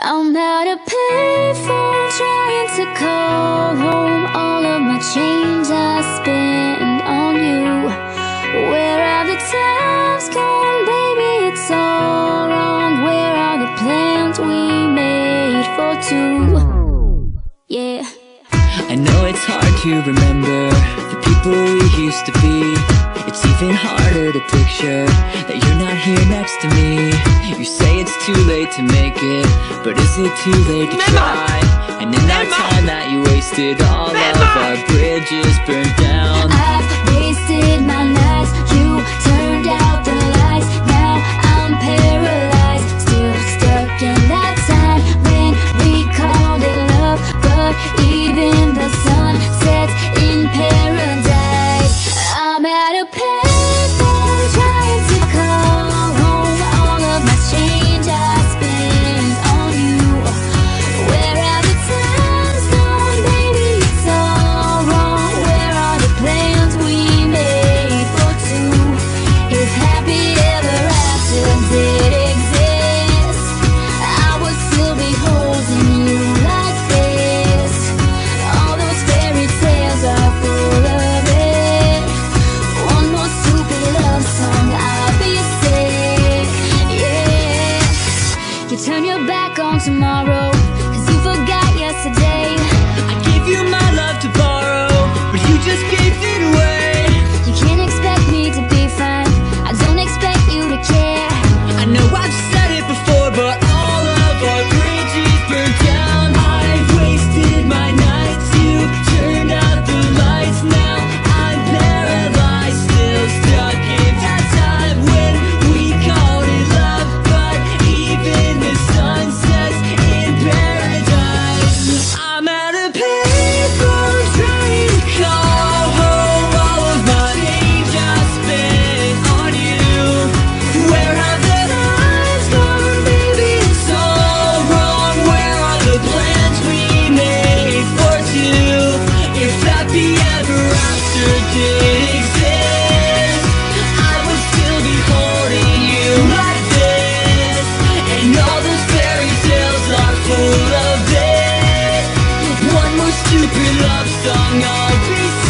I'm at a payphone trying to call home. All of my change I spend on you. Where are the times gone, baby? It's all wrong. Where are the plans we made for two? Yeah. I know it's hard to remember the people we used to be. It's even harder to picture that you're not here next to me. You say it's too late to make it, but is it too late to try? And in that time that you wasted, all of our bridges burned down. I've wasted my nights, you turned out the lights. Now I'm paralyzed, still stuck in that time when we called it love. But even the sun sets in paradise. I'm at a payphone trying to call home. All of my change I spend on you. Where are the times gone, baby? It's all wrong. Where are the plans we made for two? If happy ever after did exist, I would still be holding you like this. All those fairy tales are full of it. One more stupid love song, I'll be sick. Yeah. You turn your back on tomorrow, 'cause you forgot yesterday. I gave you my love to borrow, but you just gave it away. You can't expect me to be fine, I don't expect you to care. I know I've said it before, but all of our bridges burned down. I've wasted my nights, you turned out the lights. Now I'm paralyzed, still stuck in that time when we called it love. But even the sun sets in paradise. I'm at a payphone trying to call home. All of my change I spent on you. Where have the times gone, baby? It's all wrong. Where are the plans we made for two? If happy ever after did exist, I would still be holding you like this. And all those fairy tales are full of it. One more stupid love song, I'll be